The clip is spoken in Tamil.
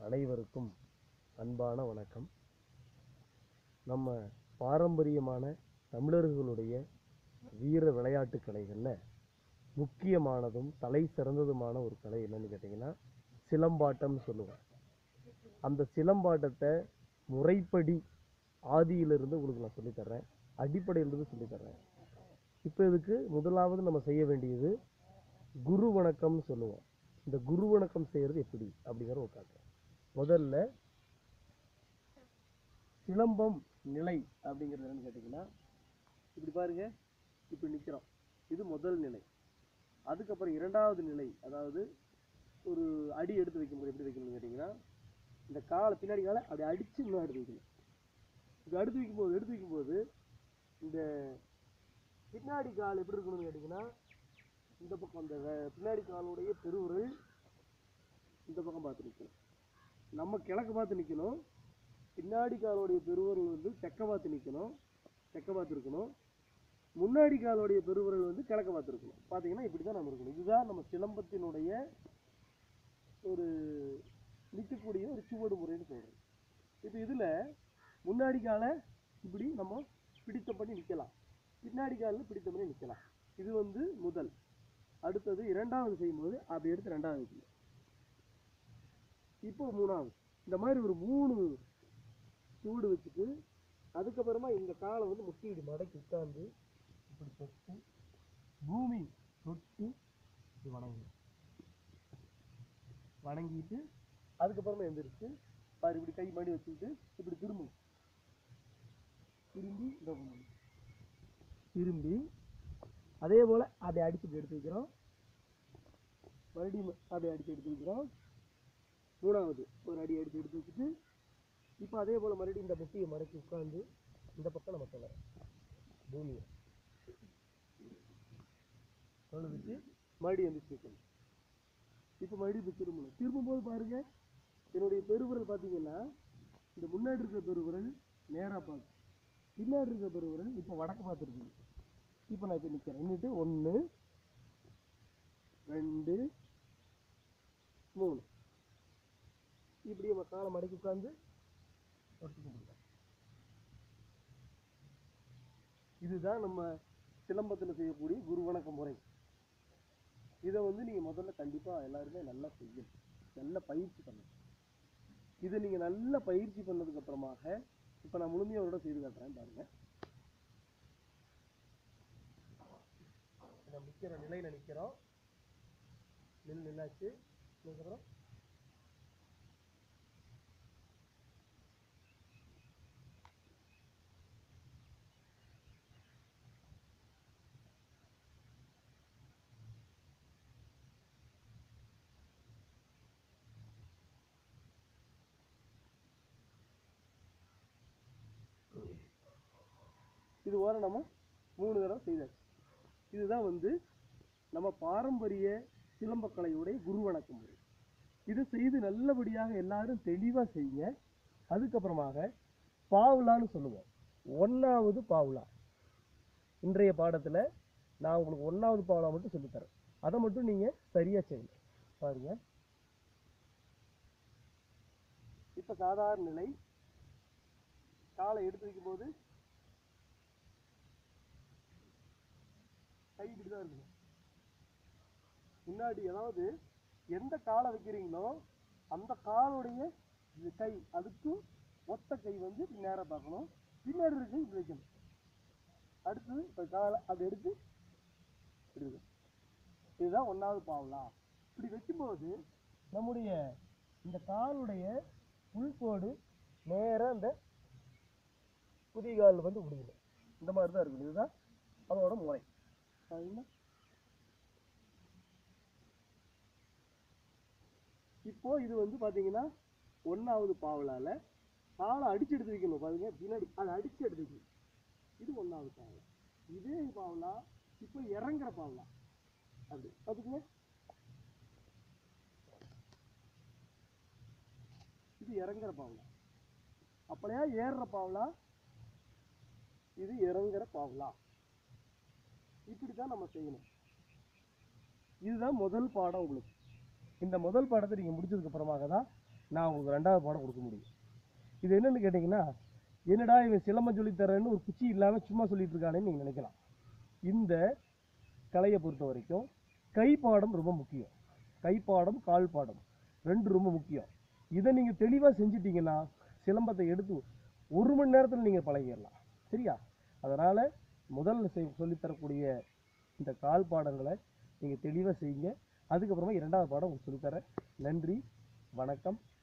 அனைவருக்கும் அன்பான வணக்கம். நம்ம பாரம்பரியமான தமிழர்களுடைய வீர விளையாட்டு கலைகளில் முக்கியமானதும் தலை சிறந்ததுமான ஒரு கலை என்னன்னு கேட்டிங்கன்னா சிலம்பாட்டம்னு சொல்லுவோம். அந்த சிலம்பாட்டத்தை முறைப்படி ஆதியிலிருந்து உங்களுக்கு நான் சொல்லித்தர்றேன், அடிப்படையிலிருந்து சொல்லித்தர்றேன். இப்போ இதுக்கு முதலாவது நம்ம செய்ய வேண்டியது குரு வணக்கம்னு சொல்லுவோம். இந்த குரு வணக்கம் செய்கிறது எப்படி அப்படிங்கிற ஒரு காட்டுறேன். முதல்ல சிலம்பம் நிலை அப்படிங்கிறது என்னன்னு கேட்டிங்கன்னா, இப்படி பாருங்க, இப்படி நிற்கிறோம். இது முதல் நிலை. அதுக்கப்புறம் இரண்டாவது நிலை, அதாவது ஒரு அடி எடுத்து வைக்கும்போது எப்படி வைக்கணும்னு கேட்டிங்கன்னா, இந்த காலை பின்னாடி காலை அப்படி அடித்து இன்னும் எடுத்து வைக்கணும். இது எடுத்து வைக்கும்போது இந்த பின்னாடி கால் எப்படி இருக்கணும்னு கேட்டிங்கன்னா, இந்த பக்கம் அந்த பின்னாடி காலுடைய பெருவிரல் இந்த பக்கம் பார்த்து நிற்கணும். நம்ம கிழக்கு பார்த்து நிற்கணும். பின்னாடி காலோடைய பெருவிரல் வந்து தெற்க பார்த்து நிற்கணும், தெற்க பார்த்து இருக்கணும். முன்னாடி காலோடைய பெருவிரல் வந்து கிழக்க பார்த்து இருக்கணும். பார்த்தீங்கன்னா இப்படி தான் நம்ம இருக்கணும். இதுதான் நம்ம சிலம்பத்தினுடைய ஒரு நிற்கக்கூடிய ஒரு சுவடு முறைன்னு சொல்கிறோம். இப்போ இதில் முன்னாடி காலை இப்படி நம்ம பிடித்த பண்ணி நிற்கலாம், பின்னாடி காலில் பிடித்த பண்ணி நிற்கலாம். இது வந்து முதல். அடுத்தது இரண்டாவது செய்யும்போது அப்படி எடுத்து ரெண்டாவது வைக்கணும். இப்போ மூணாவது. இந்த மாதிரி ஒரு 3 சூடு வச்சுட்டு அதுக்கப்புறமா இந்த காலை வந்து முட்டி இப்படி மடக்கி உட்காந்து இப்படி தொட்டு பூமி தொட்டு இப்படி வணங்கிட்டு அதுக்கப்புறமா எந்திரிச்சு பாரு இப்படி கை மாடி வச்சுக்கிட்டு இப்படி திரும்பி அதே போல் அதை அடிச்சுட்டு எடுத்து வைக்கிறோம். மறுபடியும் அதை அடிச்சு எடுத்து வைக்கிறோம். மூணாவது ஒரு அடி அடிச்சு எடுத்து வச்சுட்டு இப்போ அதே போல் மறுபடியும் இந்த முட்டியை மடக்கி உட்காந்து இந்த பக்கம் நம்ம சொல்லலாம் பூமியை தொழுதுட்டு மறுபடியும் எந்திரிச்சு வைக்கணும். இப்போ மறுபடியும் இப்போ திரும்பும்போது பாருங்க, என்னுடைய பெருவிரல் பார்த்தீங்கன்னா இந்த முன்னாடி இருக்கிற பெருவிரல் நேராக பார்க்கும், பின்னாடி இருக்கிற பெருவிரல் இப்போ வடக்கு பார்த்துருக்கு. இப்போ நான் இப்போ நிற்கிறேன். நின்றுட்டு 1 2 3 இப்படி நம்ம காலை மடக்கி உட்காந்து இதுதான் நம்ம சிலம்பத்தில் செய்யக்கூடிய குரு வணக்க முறை. இதை வந்து நீங்கள் முதல்ல கண்டிப்பாக எல்லாருமே நல்லா செய்யணும், நல்லா பயிற்சி பண்ணணும். இதை நீங்கள் நல்லா பயிற்சி பண்ணதுக்கு அப்புறமாக இப்போ நான் முழுமையோட செய்து காட்டுறேன் பாருங்க. நம்ம நிற்கிற நிலையில் நிற்கிறோம். நின்னாச்சு. அதுக்கப்புறம் இது வர நம்ம 3 தடவை செய்தாச்சு. இதுதான் வந்து நம்ம பாரம்பரிய சிலம்பக்கலையுடைய குரு வணக்க முறை. இதை செய்து நல்லபடியாக எல்லாரும் தெளிவாக செய்யுங்க. அதுக்கப்புறமாக பாவுலான்னு சொல்லுவோம். 1வது பாவுலா. இன்றைய பாடத்தில் நான் உங்களுக்கு 1வது பாவுலா மட்டும் சொல்லித்தரேன். அதை மட்டும் நீங்கள் சரியாக செய்யுங்க. பாருங்க, இப்போ சாதாரண நிலை. காலை எடுத்து வைக்கும்போது கை இப்படி தான் இருக்கணும். முன்னாடி அதாவது எந்த காலை வைக்கிறீங்களோ அந்த காலுடைய கை அதுக்கு ஒத்த கை வந்து நேராக பார்க்கணும், பின்னாடி இருக்க இப்படி வைக்கணும். அடுத்தது இப்போ காலை அப்படி எடுத்து இப்படி வைக்கணும். இதுதான் 1வது பாவுலா. இப்படி வைக்கும்போது நம்முடைய இந்த காலுடைய உள்கோடு நேராக இந்த குதிகால் வந்து முடியணும். இந்த மாதிரி தான் இருக்கணும். இதுதான் அதோட முறை. இப்போ இது வந்து பார்த்தீங்கன்னா 1வது பாவுலால காலை அடிச்சு எடுத்து வைக்கணும். பாருங்க, பின்னாடி அதை அடிச்சு எடுத்து வைக்கணும். இது 1வது பாவுலா. இதே பாவுலா இப்போ இறங்குற பாவுலா. அப்படி பார்த்துக்குங்க, இது இறங்குற பாவுலா. அப்படியா ஏறுற பாவுலா, இது இறங்குற பாவுலா. இப்படி தான் நம்ம செய்யணும். இதுதான் முதல் பாடம் உங்களுக்கு. இந்த முதல் பாடத்தை நீங்கள் முடிச்சதுக்கு அப்புறமாக தான் நான் உங்களுக்கு 2வது பாடம் கொடுக்க முடியும். இது என்னன்னு கேட்டிங்கன்னா, என்னடா இவன் சிலம்பம் சொல்லித்தரேன்னு ஒரு குச்சி இல்லாமல் சும்மா சொல்லிட்டு இருக்கானேன்னு நீங்கள் நினைக்கலாம். இந்த கலையை பொறுத்த வரைக்கும் கைப்பாடம் ரொம்ப முக்கியம். கைப்பாடம், கால் பாடம் 2 ரொம்ப முக்கியம். இதை நீங்கள் தெளிவாக செஞ்சிட்டிங்கன்னா சிலம்பத்தை எடுத்து 1 மணி நேரத்தில் நீங்கள் பழகிடலாம். சரியா? அதனால் முதல்ல சொல்லித்தரக்கூடிய இந்த கால் பாடங்களை நீங்கள் தெளிவாக செய்யுங்க. அதுக்கப்புறமா 2வது பாடம் உங்களுக்கு சொல்லித்தரேன். நன்றி, வணக்கம்.